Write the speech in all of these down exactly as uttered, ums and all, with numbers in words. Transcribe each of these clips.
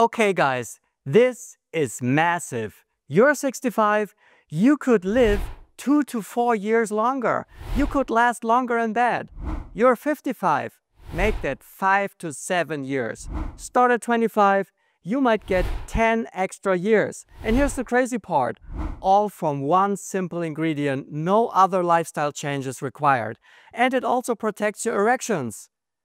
Okay guys, this is massive. You're sixty-five, you could live two to four years longer. You could last longer in bed. You're fifty-five, make that five to seven years. Start at twenty-five, you might get ten extra years. And here's the crazy part, all from one simple ingredient, no other lifestyle changes required. And it also protects your erections.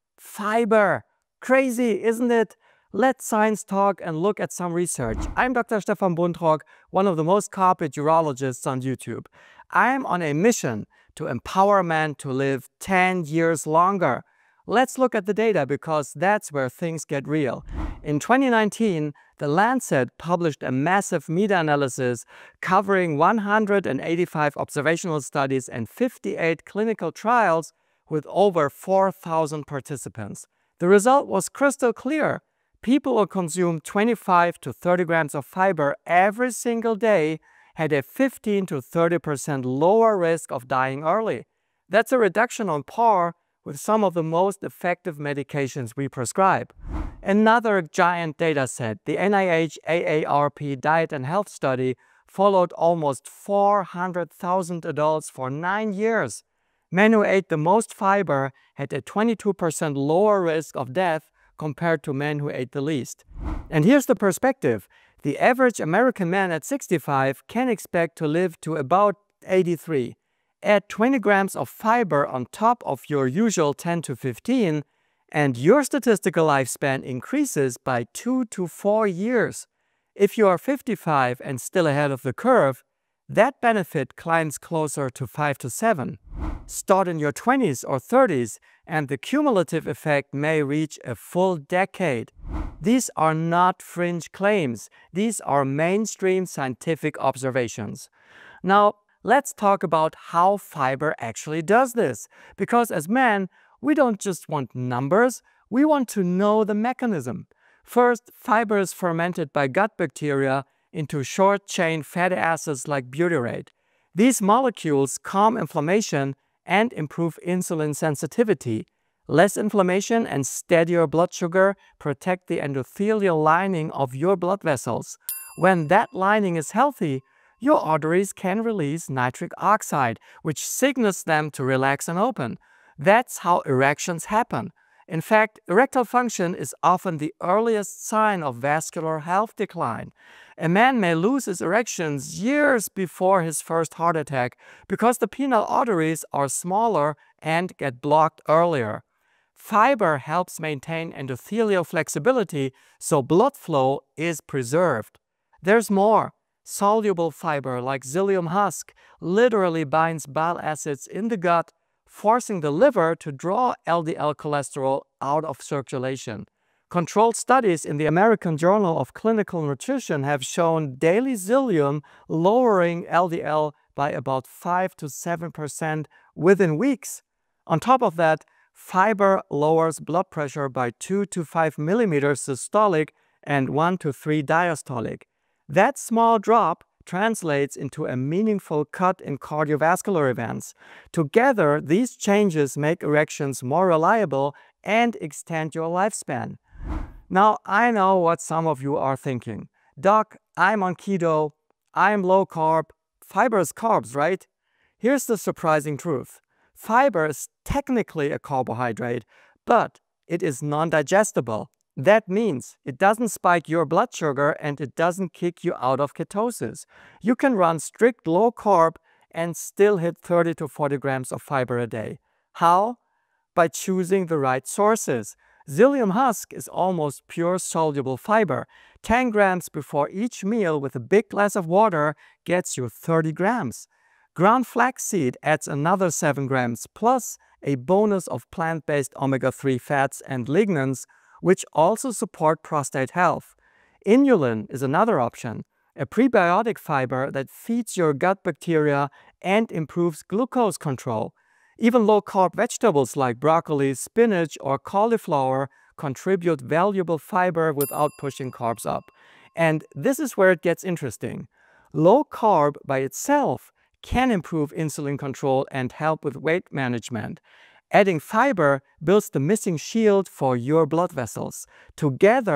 Fiber. Crazy, isn't it? Let's science talk and look at some research. I'm Doctor Stefan Buntrock, one of the most carpet urologists on YouTube. I'm on a mission to empower men to live ten years longer. Let's look at the data because that's where things get real. In twenty nineteen, the Lancet published a massive meta-analysis covering one hundred eighty-five observational studies and fifty-eight clinical trials with over four thousand participants. The result was crystal clear. People who consumed twenty-five to thirty grams of fiber every single day had a fifteen to thirty percent lower risk of dying early. That's a reduction on par with some of the most effective medications we prescribe. Another giant data set, the N I H A A R P Diet and Health Study, followed almost four hundred thousand adults for nine years. Men who ate the most fiber had a twenty-two percent lower risk of death compared to men who ate the least. And here's the perspective. The average American man at sixty-five can expect to live to about eighty-three. Add twenty grams of fiber on top of your usual ten to fifteen, and your statistical lifespan increases by two to four years. If you are fifty-five and still ahead of the curve, that benefit climbs closer to five to seven. Start in your twenties or thirties, and the cumulative effect may reach a full decade. These are not fringe claims. These are mainstream scientific observations. Now, let's talk about how fiber actually does this. Because as men, we don't just want numbers, we want to know the mechanism. First, fiber is fermented by gut bacteria into short-chain fatty acids like butyrate. These molecules calm inflammation and improve insulin sensitivity. Less inflammation and steadier blood sugar protect the endothelial lining of your blood vessels. When that lining is healthy, your arteries can release nitric oxide, which signals them to relax and open. That's how erections happen. In fact, erectile function is often the earliest sign of vascular health decline. A man may lose his erections years before his first heart attack because the penile arteries are smaller and get blocked earlier. Fiber helps maintain endothelial flexibility so blood flow is preserved. There's more. Soluble fiber like psyllium husk literally binds bile acids in the gut, forcing the liver to draw L D L cholesterol out of circulation. Controlled studies in the American Journal of Clinical Nutrition have shown daily psyllium lowering L D L by about five to seven percent within weeks. On top of that, fiber lowers blood pressure by two to five millimeters systolic and one to three diastolic. That small drop translates into a meaningful cut in cardiovascular events. Together, these changes make erections more reliable and extend your lifespan. Now, I know what some of you are thinking. Doc, I'm on keto, I'm low carb, fiber is carbs, right? Here's the surprising truth. Fiber is technically a carbohydrate, but it is non-digestible. That means it doesn't spike your blood sugar and it doesn't kick you out of ketosis. You can run strict low carb and still hit thirty to forty grams of fiber a day. How? By choosing the right sources. Psyllium husk is almost pure soluble fiber. ten grams before each meal with a big glass of water gets you thirty grams. Ground flaxseed adds another seven grams plus a bonus of plant-based omega three fats and lignans, which also support prostate health. Inulin is another option, a prebiotic fiber that feeds your gut bacteria and improves glucose control. Even low-carb vegetables like broccoli, spinach, or cauliflower contribute valuable fiber without pushing carbs up. And this is where it gets interesting. Low carb by itself can improve insulin control and help with weight management. Adding fiber builds the missing shield for your blood vessels. Together,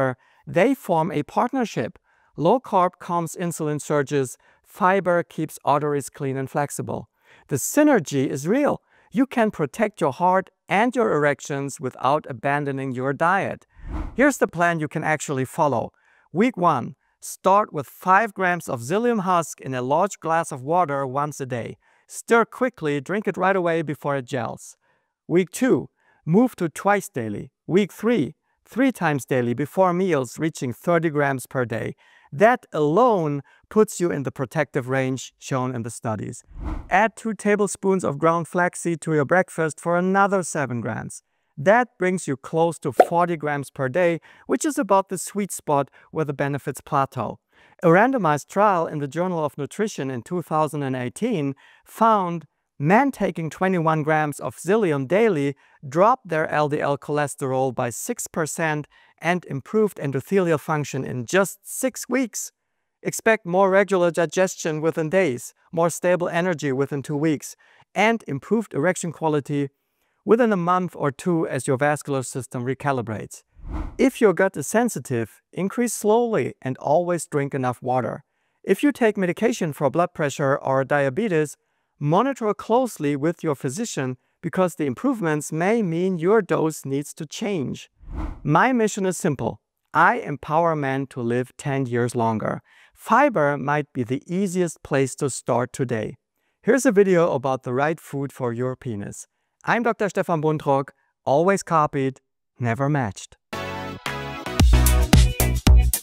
They form a partnership. Low carb calms insulin surges. Fiber keeps arteries clean and flexible. The synergy is real. You can protect your heart and your erections without abandoning your diet. Here's the plan you can actually follow. Week one, start with five grams of psyllium husk in a large glass of water once a day. Stir quickly, drink it right away before it gels. Week two, move to twice daily. Week three, three times daily before meals, reaching thirty grams per day. That alone puts you in the protective range shown in the studies. Add two tablespoons of ground flaxseed to your breakfast for another seven grams. That brings you close to forty grams per day, which is about the sweet spot where the benefits plateau. A randomized trial in the Journal of Nutrition in two thousand eighteen found men taking twenty-one grams of psyllium daily dropped their L D L cholesterol by six percent and improved endothelial function in just six weeks. Expect more regular digestion within days, more stable energy within two weeks, and improved erection quality within a month or two as your vascular system recalibrates. If your gut is sensitive, increase slowly and always drink enough water. If you take medication for blood pressure or diabetes, monitor closely with your physician because the improvements may mean your dose needs to change. My mission is simple. I empower men to live ten years longer. Fiber might be the easiest place to start today. Here's a video about the right food for your penis. I'm Doctor Stefan Buntrock, always copied, never matched.